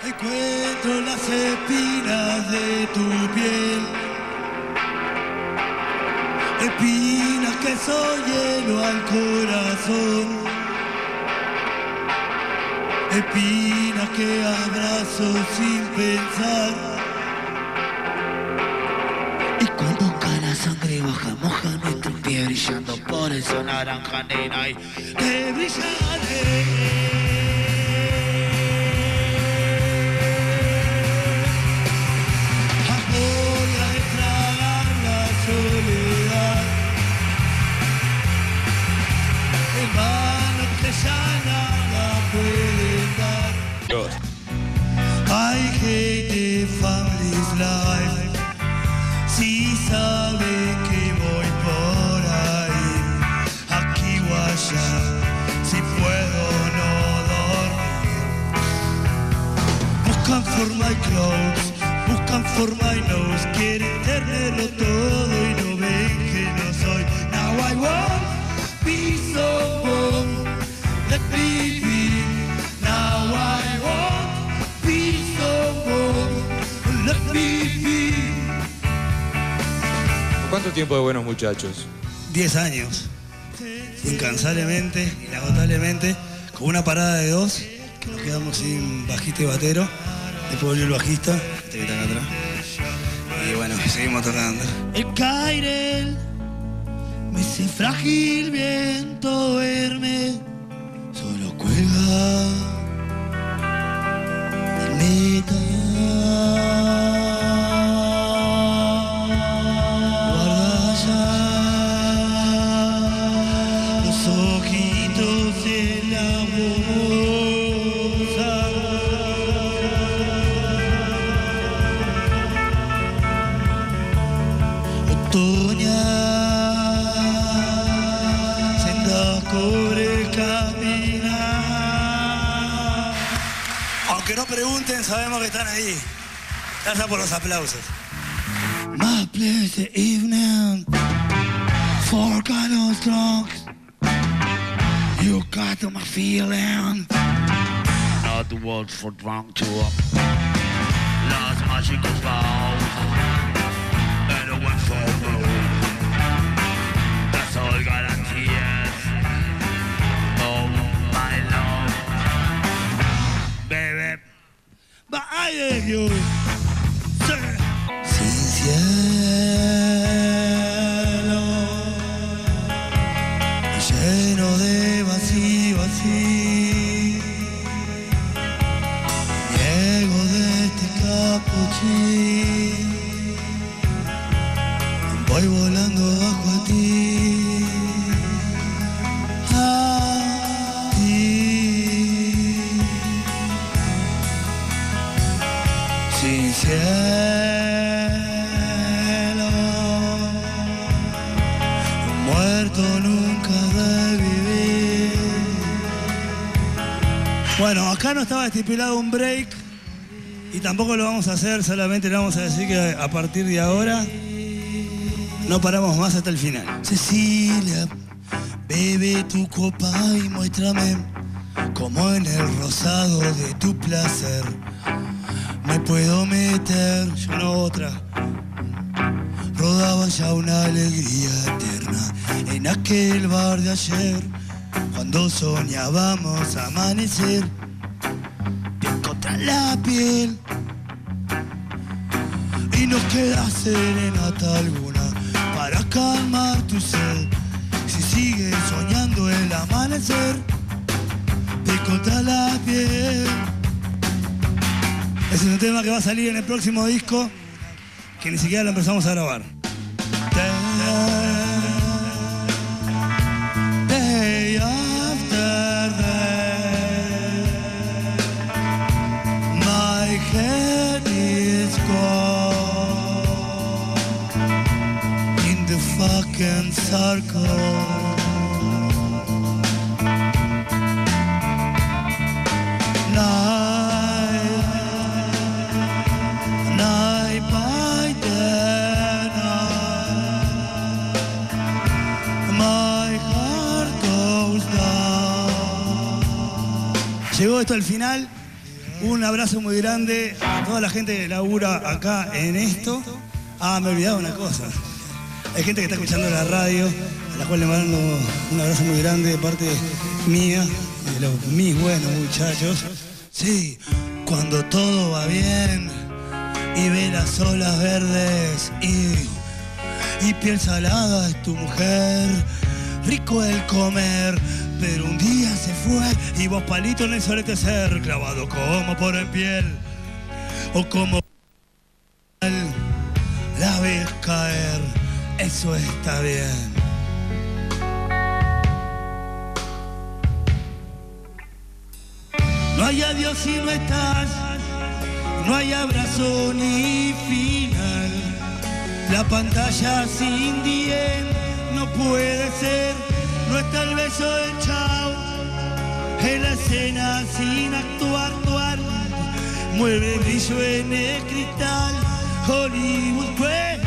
Encuentro las espinas de tu piel, espinas que son hielo al corazón, espinas que abrazo sin pensar. Y cuando cae la sangre baja, moja nuestro pie brillando, por eso naranja nena y que brillaré. I hate the family's life. Si sabe que voy por ahí, aquí o allá, si puedo no dormir. Buscan for my clothes, buscan for my nose, quieren tenerlo todo y no ven que no soy. Now I won't be so bold, let me be. Now I won't be so bold, let me be. ¿Cuánto tiempo de Buenos Muchachos? 10 años, incansablemente, inagotablemente, con una parada de 2, que nos quedamos sin bajista y batero. Después volvió el bajista, este que está acá atrás. Y bueno, seguimos tocando. El Cairel, me hace frágil viento duerme, solo cuelga del metal. Aunque no pregunten, sabemos que están ahí. Gracias por los aplausos. My place evening, four kind of drugs. You got my feeling. Not the words for drunk to up. Las mágicos vows. And a one for blue. That's all garantías. Oh my love. Baby, but I beg you. Sin cielo, lleno de vacío así, niego de este capuchín, voy volando bajo a ti. Sin cielo, muerto nunca revivir. Bueno, acá no estaba estipulado un break y tampoco lo vamos a hacer, solamente le vamos a decir que a partir de ahora no paramos más hasta el final. Cecilia, bebe tu copa y muéstrame como en el rosado de tu placer me puedo meter, yo no otra. Rodaba ya una alegría eterna en aquel bar de ayer, cuando soñábamos amanecer, piel contra la piel. Y nos queda serenata alguna para calmar tu sed. Si sigues soñando el amanecer, piel contra la piel. Ese es un tema que va a salir en el próximo disco, que ni siquiera lo empezamos a grabar. Day after day, my head is gone in the fucking circle. Llegó esto al final, un abrazo muy grande a toda la gente que labura acá en esto. Ah, me he olvidado una cosa. Hay gente que está escuchando la radio, a la cual le mando un abrazo muy grande de parte mía, de mis buenos muchachos. Sí, cuando todo va bien y ve las olas verdes y piel salada es tu mujer, rico el comer, pero un día se fue y vos palito en el solete ser, clavado como por en piel o como la ves caer, eso está bien. No hay adiós si no estás, no hay abrazo ni final. La pantalla sin dien no puede ser, no está el beso del chao. En la escena sin actuar, mueve el brillo en el cristal. Hollywood fue.